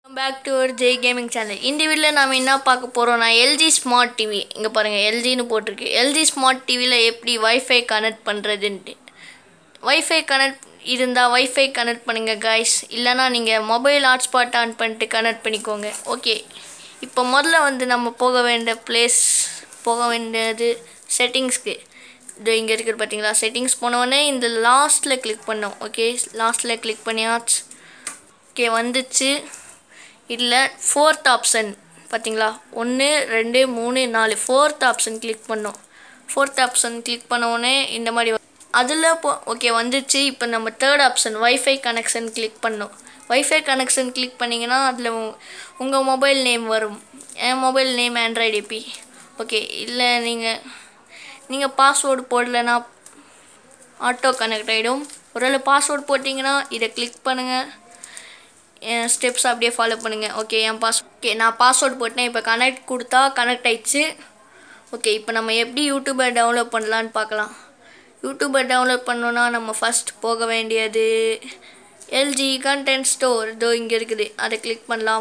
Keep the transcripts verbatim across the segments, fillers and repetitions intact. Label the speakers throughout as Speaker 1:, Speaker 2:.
Speaker 1: Back to our J Gaming channel. இந்த வீடியோல நாம என்ன பார்க்க போறோம்னா L G Smart T V. இங்க பாருங்க L G னு போட்டுருக்கு. L G Smart T V ல எப்படி Wi-Fi கனெக்ட் பண்றதுன்னு. Wi-Fi கனெக்ட் இருந்தா Wi-Fi கனெக்ட் பண்ணுங்க guys. இல்லனா நீங்க மொபைல் ஹாட்ஸ்பாட் ஆன் பண்ணிட்டு கனெக்ட் பண்ணிக்கோங்க. ஓகே. இப்போ முதல்ல வந்து நம்ம போக வேண்டிய பிளேஸ் போக வேண்டியது செட்டிங்ஸ்க்கு. இது இங்க இருக்கு பாத்தீங்களா? செட்டிங்ஸ் போன உடனே இந்த லாஸ்ட்ல கிளிக் பண்ணோம். ஓகே, லாஸ்ட்ல கிளிக் பண்ணியாச்சு. ஓகே வந்துச்சு. இல்ல fourth ஆப்ஷன் பாத்தீங்களா one two three four fourth option click பண்ணோம் fourth ஆப்ஷன் கிளிக் பண்ண உடனே இந்த மாதிரி அதுல ஓகே வந்துச்சு இப்போ நம்ம third option wifi connection click பண்ணோம் வைஃபை கனெக்ஷன் கிளிக் பண்ணீங்கனா அதுல உங்க மொபைல் நேம் வரும் என் mobile name Android A P okay இல்ல நீங்க நீங்க பாஸ்வேர்ட் போடலனா ஆட்டோ கனெக்ட் ஆயிடும் ஒருவேளை பாஸ்வேர்ட் போட்டீங்கனா இத கிளிக் பண்ணுங்க ஸ்டெப்ஸ் அப்படியே ஃபாலோ பண்ணுங்க ஓகே என் பாஸ் ஓகே நான் பாஸ்வேர்ட் போட்டேன் இப்போ கனெக்ட் கொடுத்தா கனெக்ட் ஆயிடுச்சு ஓகே இப்போ நம்ம எப்படி யூடியூபை டவுன்லோட் பண்ணலாம்னு பார்க்கலாம் யூடியூபை டவுன்லோட் பண்ணனும்னா நம்ம ஃபர்ஸ்ட் போக வேண்டியது L G கண்டென்ட் ஸ்டோர் இதோ இங்க இருக்குது அதை கிளிக் பண்ணலாம்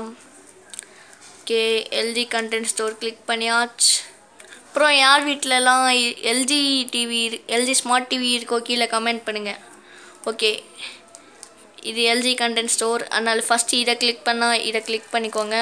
Speaker 1: okay L G content store click பண்ணியாச்சு அப்புறம் யார் வீட்லலாம் L G T V L G smart T V இருக்கோ கீழ கமெண்ட் பண்ணுங்க ஓகே இது L G கண்டென்ட் ஸ்டோர் அதனால ஃபர்ஸ்ட் இத கிளிக் பண்ணா இத கிளிக் பண்ணிக்கோங்க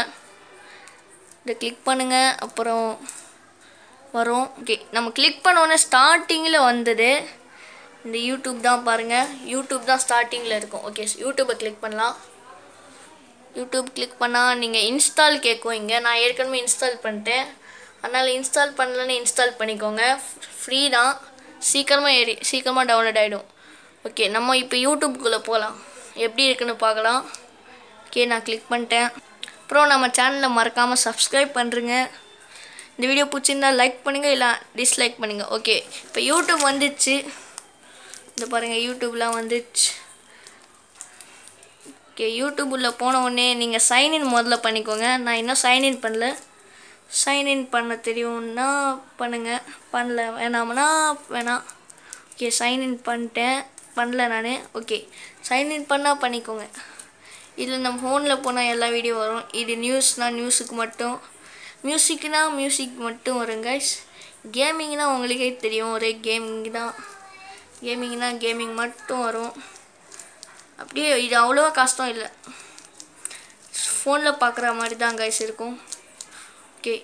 Speaker 1: இத கிளிக் பண்ணுங்க அப்புறம் வரும் ஓகே நம்ம கிளிக் பண்ண உடனே ஸ்டார்டிங்ல வந்தது இந்த YouTube தான் பாருங்க YouTube தான் ஸ்டார்டிங்ல இருக்கும் ஓகே YouTube கிளிக் பண்ணலாம் YouTube கிளிக் பண்ணா நீங்க இன்ஸ்டால் கேக்கும் இங்க நான் ஏற்கனவே இன்ஸ்டால் பண்ணிட்டேன் அதனால இன்ஸ்டால் பண்ணலனா இன்ஸ்டால் பண்ணிக்கோங்க ஃப்ரீ தான் சீக்கிரமா ஏறி சீக்கிரமா டவுன்லோட் ஆயிடும் ஓகே நம்ம இப்போ YouTube குள்ள போலாம் எப்படி இருக்குன்னு பார்க்கலாம் ஓகே நான் கிளிக் பண்ணிட்டேன் அப்புறம் நம்ம சேனலை மறக்காம Subscribe பண்ணுங்க இந்த வீடியோ பிடிச்சிருந்தா லைக் பண்ணுங்க இல்ல டிஸ்லைக் பண்ணுங்க ஓகே இப்போ YouTube வந்துச்சு இந்த பாருங்க YouTubeலாம் வந்துச்சு ஓகே YouTube உள்ள போன உடனே நீங்க சைன் இன் முதல்ல பண்ணிக்கோங்க நான் இன்னும் சைன் இன் பண்ணல சைன் இன் பண்ண தெரியும்னா பண்ணுங்க பண்ணல வேணாம்னா வேணாம் ஓகே சைன் இன் பண்ணிட்டேன் பண்ணல நானே ஓகே சைன் இன் பண்ணா பண்ணிக்கோங்க இதுல நம்ம ஃபோன்ல போனா எல்லா வீடியோ வரும் இது நியூஸ்னா நியூஸ்க்கு மட்டும் மியூசிக்னா மியூசிக் மட்டும் வரும் गाइस கேமிங்னா உங்களுக்கே தெரியும் ஒரே கேமிங் தான் கேமிங்னா கேமிங் மட்டும் வரும் அப்படியே இது அவ்வளவு கஷ்டம் இல்ல ஃபோன்ல பார்க்குற மாதிரி தான் गाइस இருக்கும் ஓகே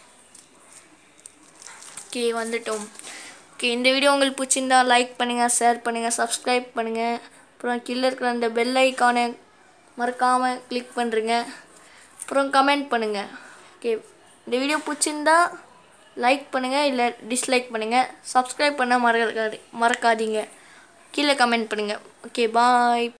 Speaker 1: ஓகே வந்துட்டோம் ஓகே இந்த வீடியோ உங்களுக்கு பிடிச்சிருந்தா லைக் பண்ணுங்க ஷேர் பண்ணுங்க Subscribe பண்ணுங்க அப்புறம் கீழ இருக்கிற அந்த பெல் ஐகானை மறக்காம கிளிக் பண்ணுங்க அப்புறம் கமெண்ட் பண்ணுங்க ஓகே இந்த வீடியோ பிடிச்சிருந்தா லைக் பண்ணுங்க இல்ல டிஸ்லைக் பண்ணுங்க Subscribe பண்ண மறக்காதீங்க கீழ கமெண்ட் பண்ணுங்க ஓகே பை